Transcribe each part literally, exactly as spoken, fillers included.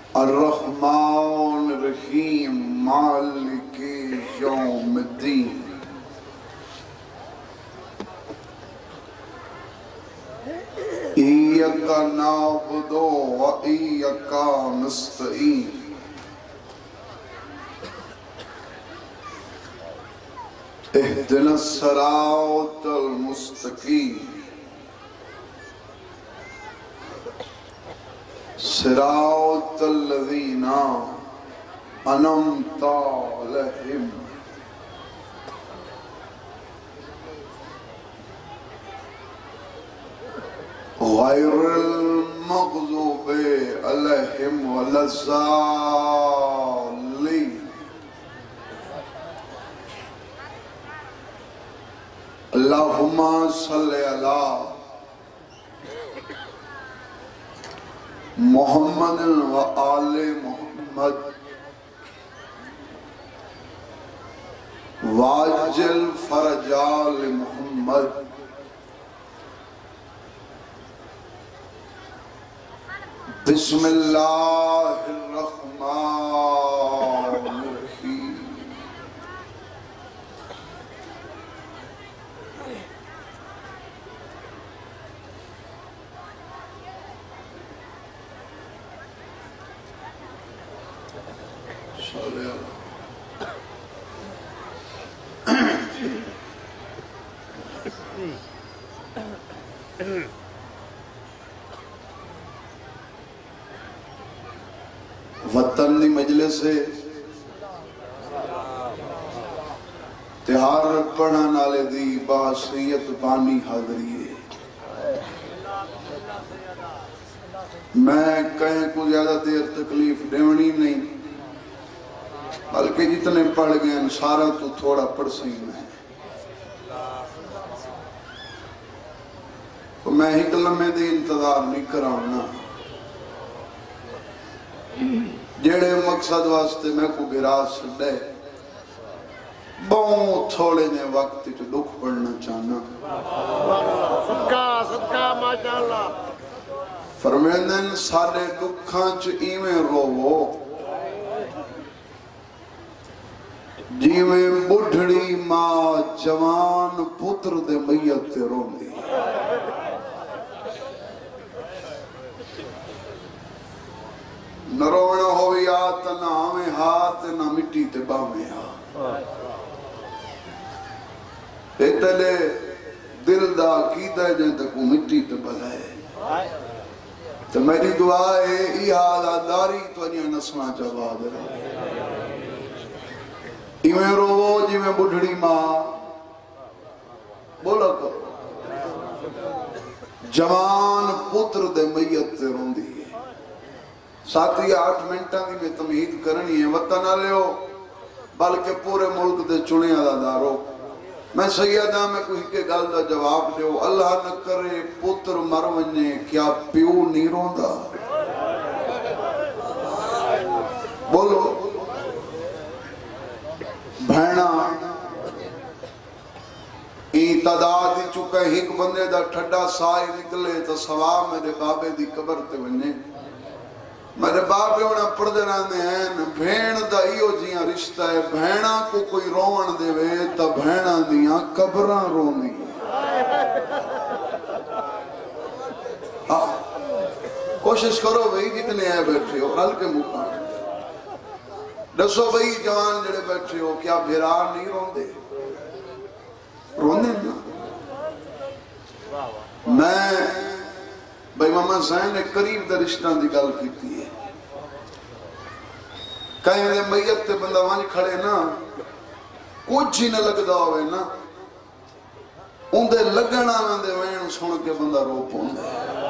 الرحمن الرحیم مالک یوم الدین ایاک نعبد و ایاک نستعین اہدنا الصراط المستقیم صراط الذین انعمت علیہم غیر المغضوب علیہم ولا الضالین اللہم صلی علی محمد و آل محمد واجل فرجال محمد بسم اللہ الرحمن الرحیم وطن دی مجلس سے تہار پڑھا نالے دی باسیت بانی حاضری ہے میں کہیں کو زیادہ دیر تکلیف دیونی نہیں بلکہ جتنے پڑھ گئے سارا تو تھوڑا پڑھ سہی میں تو میں ایک لمحے دی انتظار نہیں کراؤنا جیڑے مقصد واسطے میں کو گراز سڑے بہت تھوڑے نے وقت جو دکھ پڑھنا چاہنا صدقہ صدقہ ماشاءاللہ فرمیندن سارے دکھاں چ ایویں روو جیویں بڑھڑی ماں جوان پتر دے میت تے روندی نہ رونا ہوئی آت نہ آمیں ہاتھ نہ مٹی تے باہمیں ہاتھ ایتلے دل دا کیتا ہے جن تک وہ مٹی تے بلائے تو میری دعا ہے ای حالا داری تو انہیں نسنا جواب ہے ایویں رو جی میں بڑھڑی ماں بولا کرو جوان پتر دے میت تے روندی ساتھ یا آٹھ منٹاں دی میں تمہید کرنی ہے وطن آلے ہو بلکہ پورے ملک دے چنے آدھارو میں سیدہ میں کوئی کے گل دا جواب دے ہو اللہ نہ کرے پتر مرونجے کیا پیو نہیں روندا بولو بھینا این تعداد ہی چکا ایک بندے دا ٹھڈا سائی نکلے تو سوا میرے بابے دی قبر تے ونجے میرے باپے انہیں پڑھ دے رہنے ہیں بھین دا ایو جیاں رشتہ ہے بھینا کو کوئی روان دے وے تا بھینا دیاں قبران رونی کوشش کرو بھئی جتنے ہیں بیٹھے ہو حل کے مقام دسو بھئی جوان جڑے بیٹھے ہو کیا بھیران نہیں رون دے رونے نا میں بھائی محمد صاحب نے قریب در رشتہ دی گل کیتی ہے کہیں دے میت تے بندہ وانج کھڑے نا کچھ ہی نہ لگدا ہوئے نا ان دے لگنا میں دے وین سن کے بندہ رو پون دے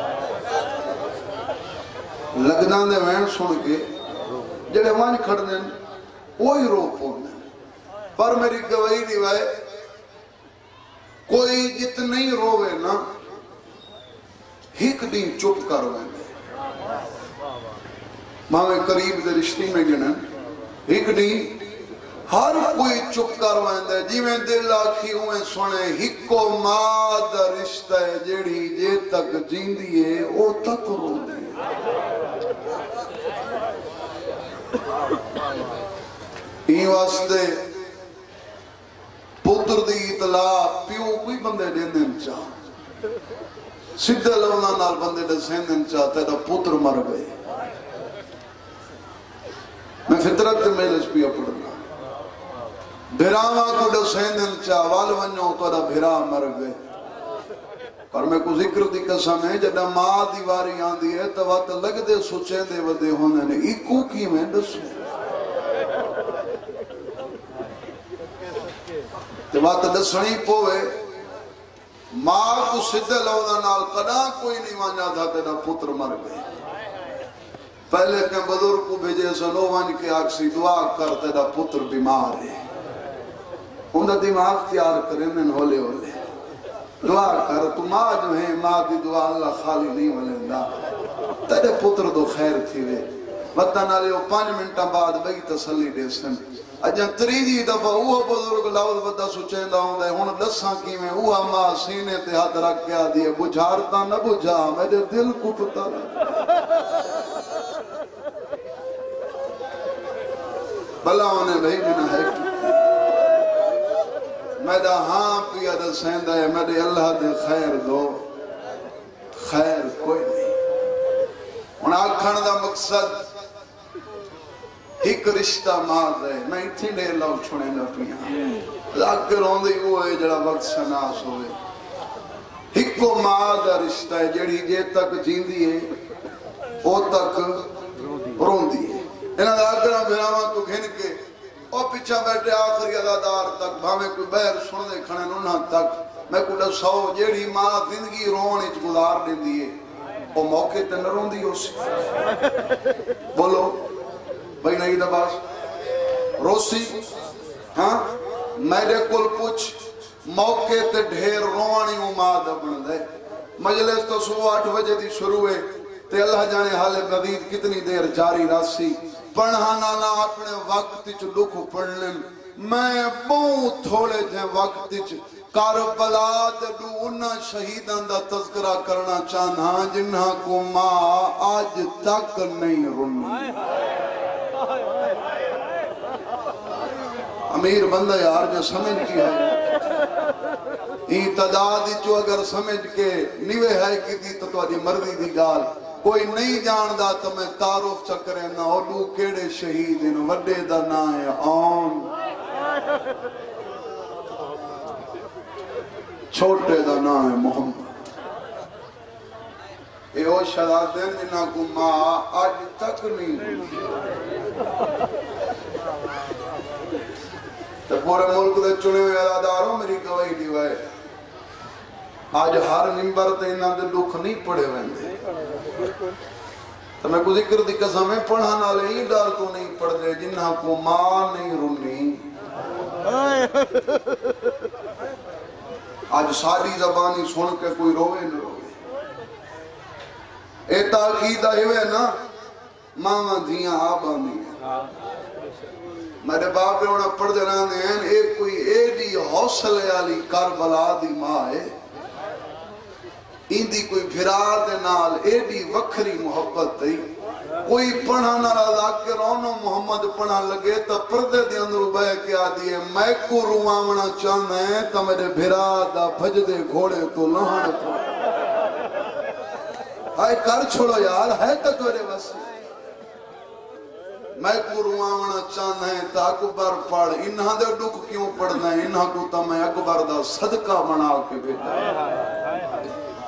لگنا دے وین سن کے جڑے وانج کھڑ دیں وہی رو پون دے پر میری گواہی دیوائے کوئی جتنی روے نا ایک دن چپ کر ویندے ماں قریب دے رشتی میں گنن ایک دن ہر کوئی چپ کر ویندے جی میں دل آکھی ہوئے سنے ہکو ماں دا رشتہ ہے جیڑی جے تک جیندی ہے او تک رو دے ای واسطے پتر دی اطلاع پیو کوئی بندے دین دین چاہ سدھے لونا نال بندے دے سین دین چاہ تیرا پتر مر گئے میں فطرت دے میلش پیا پڑھنا بھراواں کو دے سین دین چاہ وال ونجو تیرا بھرا مر گئے پر میں کو ذکر دی قسم ہے جب ماں دیواری آن دی ہے تو وقت لگ دے سوچیں دے ودے ہونے نے ایکو کی میں دسو تو وقت دسنی پوے ماں کو سدھے لونا نال قدا کوئی نہیں مانجا تھا تیرا پتر مر گئے پہلے کہ بزرگ کو بھیجے سنو ون کے آکسی دعا کر تیرا پتر بیمار ہے انہاں دماغ تیار کریں من ہولے ہولے دعا کر تو ماں جو ہے ماں دی دعا اللہ خالی نہیں ملندہ تیرے پتر دو خیر تھی وے وطن آلے وہ پانچ منٹا بعد بھئی تسلی دے سن اجاں تریجی دفعہ اوہ بزرگ لاؤد بدہ سچین دا ہوں دے ہون دساں کی میں اوہ ماں سینے تے ہاتھ رکھ کے آدھی بجھارتا نہ بجھا میرے دل کو پتا رہا بلا انہیں بھئی بنا ہے میرا ہاں پیا دے سیندہ ہے میرے اللہ دے خیر دو خیر کوئی نہیں ان آکھن دا مقصد ایک رشتہ ماں ہے میں اتنی دیر لوگ چھوڑے نہ پیا ذاکر ہوں دی وہ ہے جڑا وقت سناس ہوئے ایک کو ماں دا رشتہ ہے جڑی جے تک جین دی ہے او تک رون دی ہے انہاں ذاکرہ بھراواں تو گھن کے اور پیچھا بیٹھے آخری عدادار تک بھامے کوئی بہر سننے کھڑے نونہ تک میں کوئی سو جیڑی ماں زندگی رون اچ گزار دیں دیئے وہ موقع تے نہ رون دی ہو سی بولو بھئی نہیں دباس روسی ہاں میرے کل پوچھ موقع تے ڈھیر روانی ہوں ماں دبن دے مجلس تو سو آٹھ بجے دی شروع ہے تے اللہ جانے حال مزید کتنی دیر جاری راسی پڑھانا نہ اپنے وقت چ دکھ پڑھنے میں بہت تھوڑے جے وقت چ کربلا دے دو انہاں شہیدان دا تذکرہ کرنا چاہنا جنہاں کو ماں آج تک نہیں رنی امیر بندہ یار جو سمجھ کی ہے این تعداد چو اگر سمجھ کے نیوے ہے کی دی تو تو آجی مرضی دی گال کوئی نہیں جاندہ تو میں تعارف چکرے نہ اولو کیڑے شہید ان وڈے دا نا ہے آن چھوٹے دا نا ہے محمد اے او شہادین جنہاں کو ماں آج تک نہیں تو پورے ملک دے چنے ہوئے اداروں میری گواہی دیوائے آج ہر ممبر تے انہاں دے دکھ نہیں پڑے ویندے تو میں کو ذکر دی قسم ہے پڑھانا لے ہی ڈال تو نہیں پڑھ دے جنہاں کو ماں نہیں رونی آج ساری زبانی سن کے کوئی روے نہ روے اے تاقیدہ ہوئے نا ماما دھیاں آبانی ہیں میرے باپ نے انہاں پڑھ دے رہنے ہیں ایک کوئی ایڈی حوصلے علی کربلا دی ماں ہے اندی کوئی بھرا دے نال ایڈی وکھری محبت تھی کوئی پڑھا نہ رضا کے رونو محمد پڑھا لگے تو پردے دے اندر بے کے آدھی ہے میں کو روامنا چاہنا ہے تو میرے بھرا دا بھج دے گھوڑے تو لہن تو آئے کر چھوڑو یار ہے تو تیرے وسی میں کو روامنا چاہنا ہے تو اکبر پڑھ انہاں دے ڈک کیوں پڑھنا ہے انہاں کو تو میں اکبر دا صدقہ بنا کے بھیجا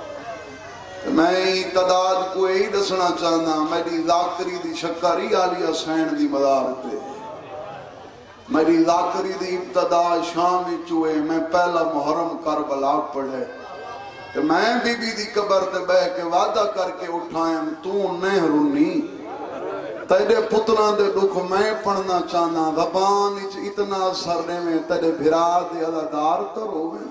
میں تعداد کو یہی دسنا چاہنا میری ذاکری دی شکری آلی حسین دی مدارتے میری ذاکری دی ابتدا شامی چوئے میں پہلا محرم کربلا پڑھے کہ میں بی بی دی قبر تے بہ کے وعدہ کر کے اٹھائیں تو نہیں رونی تیرے پتران دے دکھ میں پڑھنا چاہنا زبان اچ اتنا سرنے میں تیرے بھرا دے عددار تو روے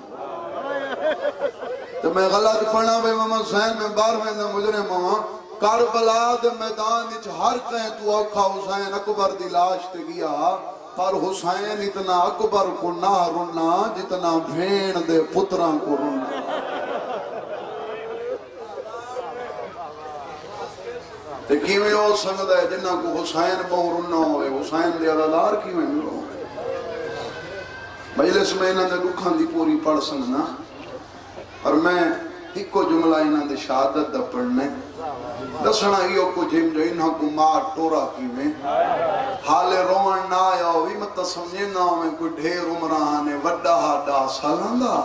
تو میں غلط پڑھنا بے محمد حسین میں بار میں نے مجرے ماما کربلا دے میدان اچ ہر کہیں تو اوکھا حسین اکبر دی لاش تے گیا پر حسین اتنا اکبر کو نہ رونا جتنا بھین دے پتران کو رونا تے کیویں ہو سکتا ہے جنہاں کو حسین بہو رونا ہوئے حسین دے عددار کیویں ملو مجلس میں انہوں نے دکھان دی پوری پڑھ سکنا اور میں ایک کو جملہ انہوں نے شہادت دا پڑھنے دسنا ہیو کو جم جو انہوں کو مار ٹورا کی میں حال روان نہ آیا ہوئی مت سمجھے نہ ہو میں کوئی ڈھیر عمرانے وڈا ہاڈا سالان دا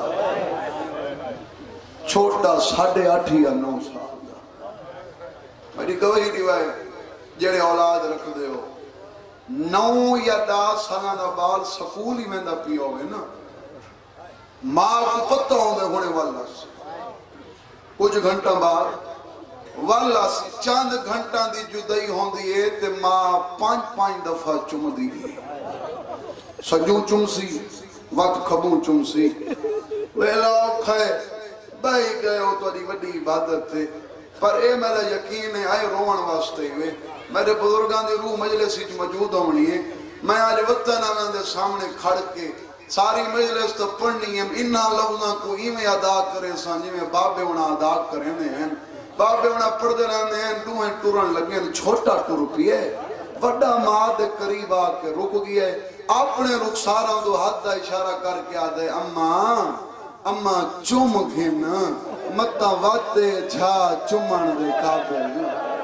چھوٹا ساڑھے آٹھ یا نو سال دا میری گواہی روایت جڑے اولاد رکھ دے ہو نو یا دا سالان دا بال سکول ہی میں دا پی ہوئے نا ماں کو پتہ ہوں دے ہونے والا سے کچھ گھنٹہ بعد والا سی چاند گھنٹہ دی جدائی ہوں دیئے تے ماں پانچ پانچ دفعہ چم دی سجوں چم سی وقت خبوں چم سی ویلا کھائے بائی گئے ہو تو دی وڈی عبادت تھے پر اے میرا یقین ہے آئے روان واسطے ہوئے میرے بزرگان دی روح مجلسی چ موجود ہونی ہے میں آج وطن آنگا دے سامنے کھڑ کے ساری مجلس تو پڑھنی ہے انہا لفظاں کو ایمیں ادا کرے سانجی میں بابے انہا ادا کرے ہیں بابے انہا پڑھ دے رہنے ہیں دوہیں ٹورن لگے ہیں چھوٹا ٹور پیے وڈا ماں دے قریب آکے رک گیا ہے اپنے رخساراں دو ہاتھ دا اشارہ کر کے آدھے اماں اماں چوم گھنا متا واتے جھا چومن دے قابل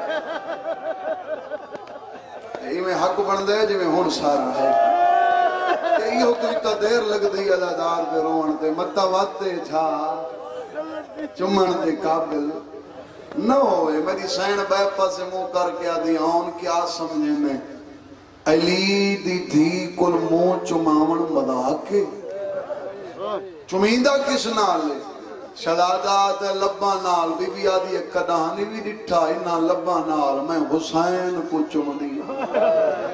ایمیں حق بن دے جو میں ہون سارا ہے یہ کوئی تا دیر لگ دی اللہ دار دے روان دے متا واتے جھا چومن دے قابل نہ ہوئے میری سین بیپا سے مو کر کے آدھی آن کیا سمجھے میں علی دی تھی کل مو چماون مدا کے چمیندہ کس نال لے شدادات لبا نال بی بی آدھی ایک کدانی بھی ڈٹھا انہا لبا نال میں حسین کو چم دیا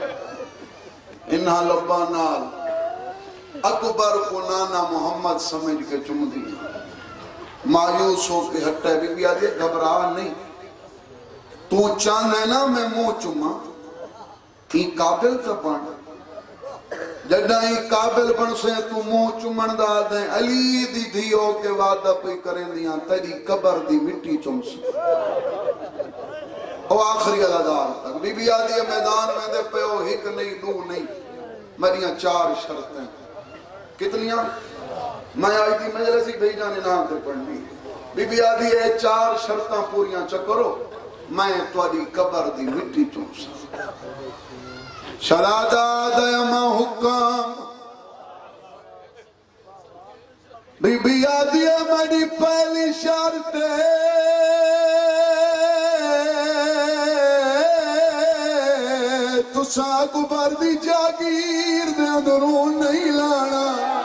انہا لبا نال اکبر کو نانا محمد سمجھ کے چم دیا مایوس ہو کے ہٹے بی بی آدھی گھبرا نہیں تو چاند ہے نا میں مو چما ای قابل تا بن جڑا ای قابل بن سے تو مو چمن دا دیں علی دی دھیو کے وعدہ پہ کریں دیاں تیری قبر دی مٹی چم سے او آخری عددار تک بی بی آدھی میدان میں دے پہ او ہک نہیں دو نہیں میریاں چار شرطیں کتنیاں میں آئی تھی مجلسی بھیجانے نام تے پڑھنی بی بی آدھی اے چار شرطاں پوریاں چکرو میں تواری قبر دی مٹی چونسا شرادہ دیما حکام بی بی آدھی میری پہلی شرط تسا قبر دی جاگیر دے اندرون نہیں لانا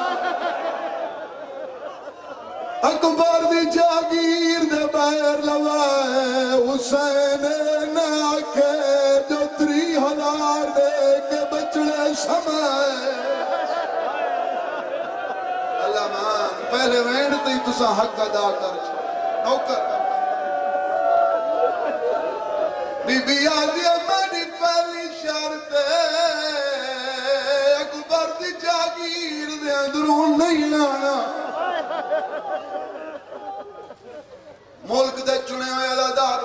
اکبر دی جاگیر دے باہر لوائے حسین ناکے جو تری ہزار دے کے بچڑے سمائے اللہ مان پہلے وینڈ تی تسا حق ادا کر نوکر بی بی آدھی میری پہلی شرط اکبر دی جاگیر دے اندرون نہیں لانا ملک دے چنے ہوئے اللہ دارو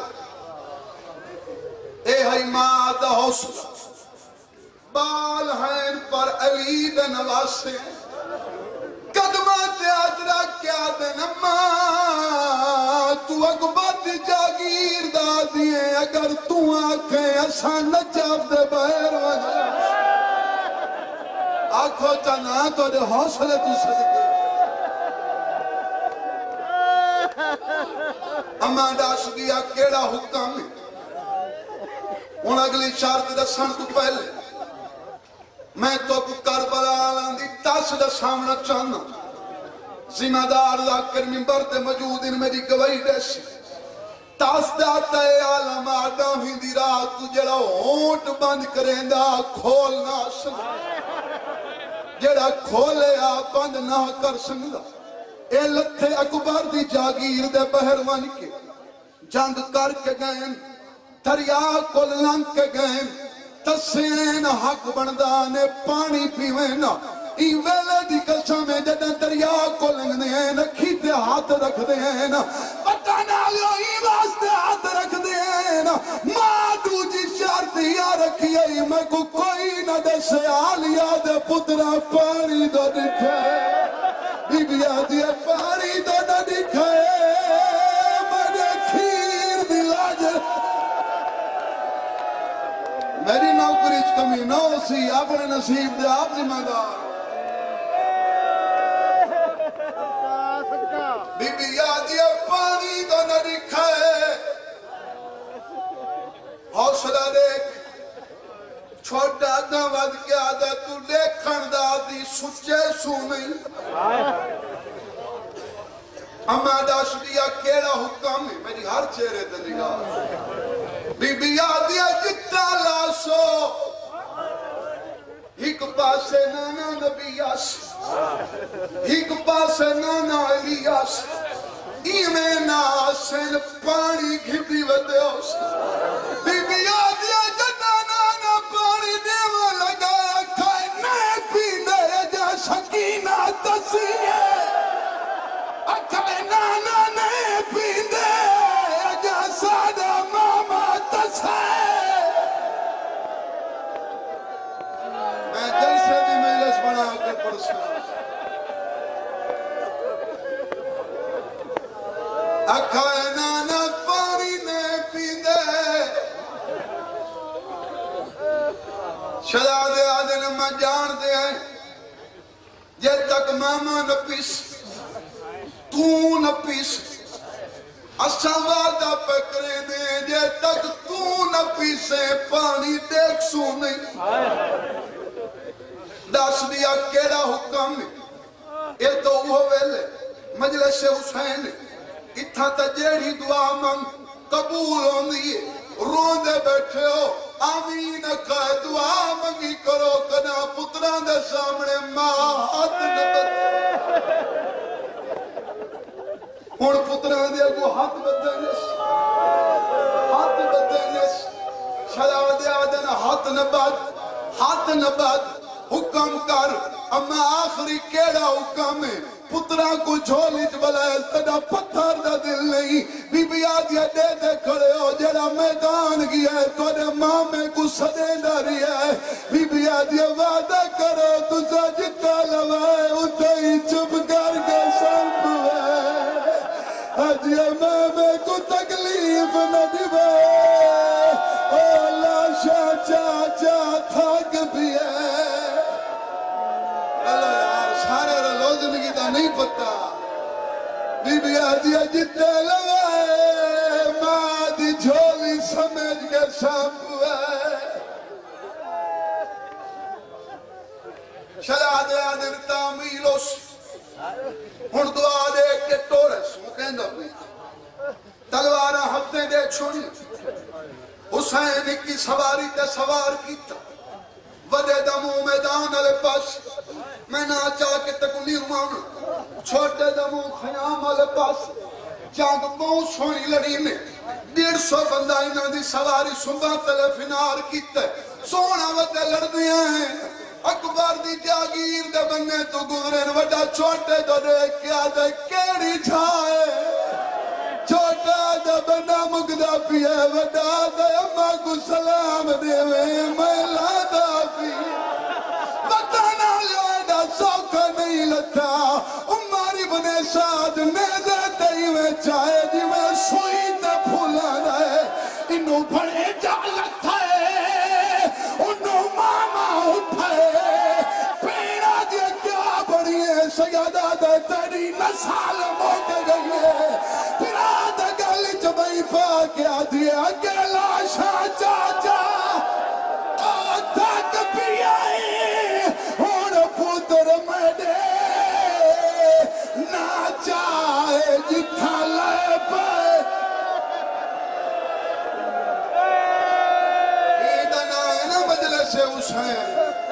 اے ہائی ماں دا حوصلہ بال ہیں پر علی دے نواسے قدمہ تے آدرہ کیا دے نماں تو اکبر دی جاگیر دا دیئے اگر تو آنکھیں اسان نچاف دے بہر وجہ آنکھوں چانا تو دے حوصلے تو صدقے اما داس دیا کیڑا حکم ہے ان اگلی شارت دسان تو پہلے میں تو کربلا آلان دی تاس دا سامنا چاہنا ذمہ دار ذاکر منبر تے موجود ان میری گواہی دیسی تاس داتا ہے عالم آدم ہی دی رات تو جڑا ہونٹ بند کریں دا کھولنا سنگ جڑا کھولے آ بند نہ کر سنگا اے لتھے اکبر دی جاگیر دے بہروان کے جنگ کر کے گئن دریا کو لنگ کے گئن تسین حق بندانے پانی پیوینا ای ویلے دی قسم جدن دریا کو لنگ دیں کھیتے ہاتھ رکھ دیں بتانا لیو ای واسطے ہاتھ رکھ دیں ماں دو جی شرط یا ویکھی میں کو کوئی نہ دسے آلیا دے پترا پانی دو دکھے بی بی آدھی پانی دو نہ دکھے میں کھیر دلا جے میری نوکری کمی نہ سی اپنے نصیب دے آپ ذمہ دار بی بی آدھی پانی دو نہ دکھے حوصلہ دیکھ چھوٹا نہ ود گیا دا تو دیکھن دا دی سچے سو نہیں اما داش دیا کیڑا حکم ہے میری ہر چہرے تے نگاہ بی بی آدھی جتا لاسو ایک پاسے نانا نبیاس ایک پاسے نانا علیاس ایمیں ناسن پانی گھبی ودے اس بی بی آدھی جتا نانا پانی دیوہ لگا کھائے نئے پیندے جا سکینہ تسیے اکھائے نانا نئے پیندے جا سادہ ماما تسائے میں جلسے بھی مجلس بنا کے پرسکا اکھائے نانا پانی نے پیندے شہزادے آدھے میں جان دے ہیں جے تک ماما نہ پیس تو نہ پیس اساں وعدہ پکرے دے جے تک تو نہ پیسے پانی دیکھ سو نہیں دس دیا کیڑا حکم یہ تو وہ ویلے مجلس حسین اتھا تا جیڑی دعا منگ قبول ہوندی ہے رون دے بیٹھے ہو آمین کہے دعا منگی کرو کنا پتران دے سامنے ماں ہاتھ نبت ہون پتران دے کو ہاتھ بدنس ہاتھ بدنس شلا دے آدن ہاتھ نبت ہاتھ نبت حکم کر اما آخری کیڑا حکم ہے پترا کو جھولیت بلائے تڑا پتھر دا دل نہیں بی بی آدھیا دے دے کھڑے ہو جڑا میدان گیا ہے توڑے ماں میں کو سدے ڈاری ہے بی بی آدھیا وعدہ کرو تجھا جتا لوائے اتھا ہی چپ کر کے سنپ ہے آدھیا ماں میں کو تکلیف نہ دیوے او لاشا چاچا تھاک بھی ہے اللہ یار سارے رلو زندگی دا نہیں پتا بی بی آدھیا جتے لگائے ماں دی جھولی سمجھ کے سانپ ہے شلا دے آدھر تعمیلوس ہن دعا دے کے ٹورس مکین دا بھی تلوارہ ہفتے دے چھوڑی حسین کی سواری تے سوار کیتا وڈے دمو میدان علی پاس میں نہ چاہ کے تکلی روان چھوٹے دمو خیام علی پاس جاگ بہت سونی لڑی میں ڈیڑھ سو بندہ انہاں دی سواری صبح تلیفنار کیتا سونا وڈے لڑ دیا ہیں اکبر دی جاگیر دے بننے تو گزرین وڈا چھوٹے تو دیکھ کیا دے کیڑی چھائے چھوٹا دا بنا مگدہ پیے وڈا دا اممہ کو سلام دے میں لادا پی بتانا لیوڑا سوکھا نہیں لتا عمر ابن سعد نیزے تئی میں چاہے جی میں سوئی تے پھولا رہے انہوں بڑے جالت ہے انہوں ماما اٹھائے پیڑا دیا کیا بڑی ہے سیادہ دے تیری نسال موکے گئی ہے پھرا دا گل جبائی پا کیا دیا اکیلا شاہ چاچا او تک بھی آئی اور پتر میڈے نہ چاہے جتھا لے پائے ایدنا ہے نا مجلس حسین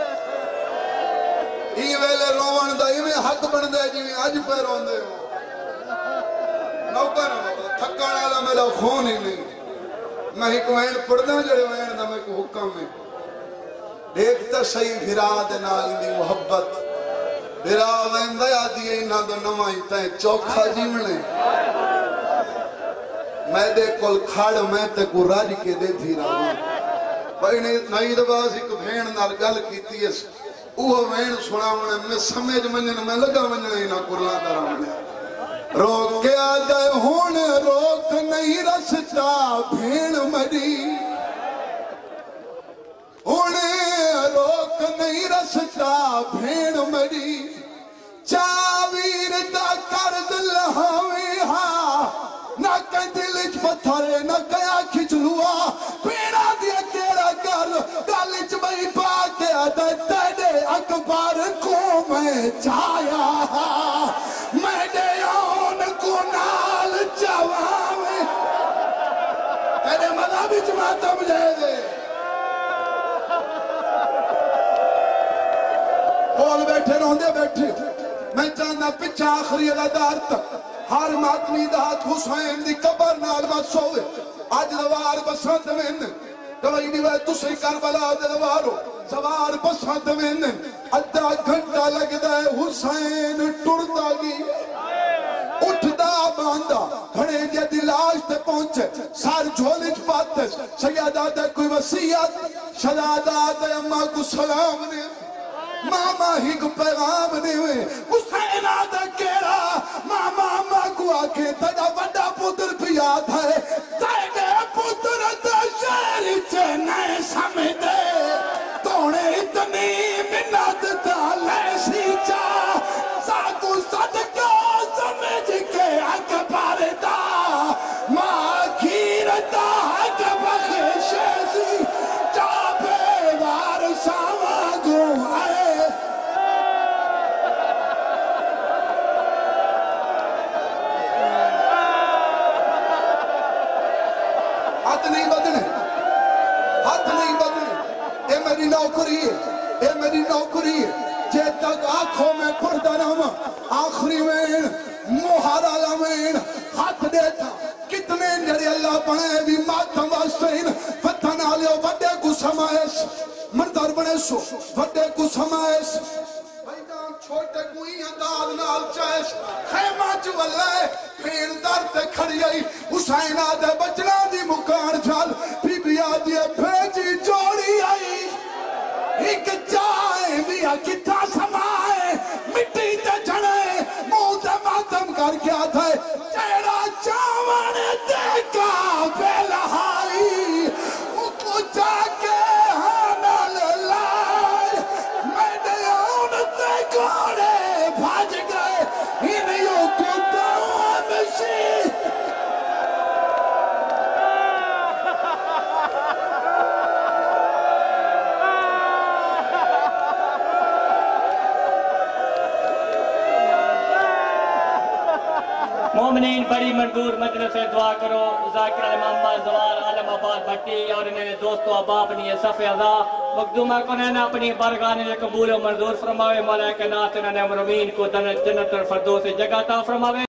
ای ویلے روان دا ایویں حق بن دے جی اج پہ رون دے ہو نوکر تھکانا دا میرا خون ہی نہیں میں ہی کو این پڑھنا جڑے وین دا میں کو حکم میں دیکھتا صحیح بھرا دے نالی دی محبت بھرا وین دیا دیئے انہا دا نمائی تائیں چوکھا جیمنے میں دے کل کھاڑ میں تے کو راج کے دے تھی رہا بھائی نئی دباس ایک بھین نال گل کیتی ہے وہ وین سنا ہونے میں سمجھ منجن میں لگا منجن ہی نہ کرلا درہ منجن روکیا جائے ہون روک نہیں رستا بھین مری ہونے روک نہیں رستا بھین مری چاویر دا کرد لہوی ہاں نہ کہیں دلچ پتھرے نہ کہیں آنکھی چلوا پیڑا دیا کیڑا کر دلچ بھئی پاکے آدھے تیڑے اکبر کو میں چایا میں دے آن کو نال چواوے تیرے مذہبی جماعتم لے دے کول بیٹھے روندے بیٹھے میں چاہنا پچھا آخری ادار تک ہر ماتمی دہات حسین دی قبر نال بس ہوئے آج دوار بسند میں کوئی نہیں وے تسے کربلا دے دوارو سوار بسند میں ادھا گھنٹہ لگ دے حسین ٹردا گی اٹھدا باندھا بھڑے جے دلاش تے پہنچے سار جھولج پاتے سیادہ دے کوئی وسیعت شہزادہ دے اماں کو سلام نے ماما ہی کو پیغام نہیں ہوئے حسین آدھا کیڑا ماما ماں کو آکے تجا بڑا پتر بھی یاد ہے تیرے پتر دا شہر چنے سمجھے توڑے اتنی منت دالے سی چاہ ساکو صدقہ سمجھ کے اکبر دا ماں کھیر دا حق بخشے سی چاپے وار ساماگو آئے ہاتھ نہیں بدنے ہاتھ نہیں بدنے اے میری نوکری ہے اے میری نوکری ہے جے تک آنکھوں میں پردہ نامہ آخری میں مہارا لامین ہاتھ دیتا کتنے جڑے اللہ بنے بھی ماتم واسطین فتح نالیو وڈے کو سمائش مردار بنے سو وڈے کو سمائش بھائیدان چھوٹے کوئی اندال نال چائش خیمہ جو اللہ پھر در تے کھڑی آئی حسین آدھے بچنا دی مکان جھال بی بی آدھے بھیجی جوڑی آئی ایک جائے بیا کتا سمائے مٹی تے جھڑے موہ تے ماتم کر کے آدھے تیرا چاوان دیکھا بے لہائی اکو جا کے ہانا للائے میں دیون تے گوڑے بھاج گئے انہیوں کو دعوان مشی مومنین بڑی منظور مجلس سے دعا کرو ذاکر علی محمد زوار عالم آباد بھٹی اور انہیں دوستو اباب نہیں صف ازا مقدومہ کو نے اپنی برگانے نے قبول و منظور فرماوے مولا کائنات انہیں امرمین کو جنت الفردوس جگہ تا فرماوے